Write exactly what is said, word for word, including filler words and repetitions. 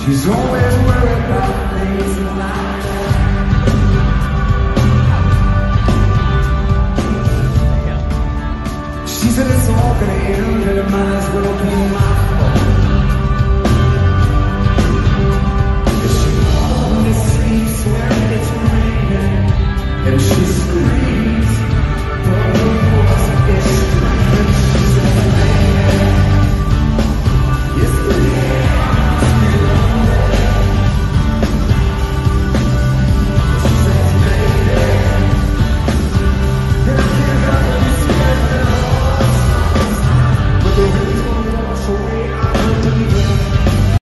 She's always worried about things like that. She said it's all gonna end and it might as well be my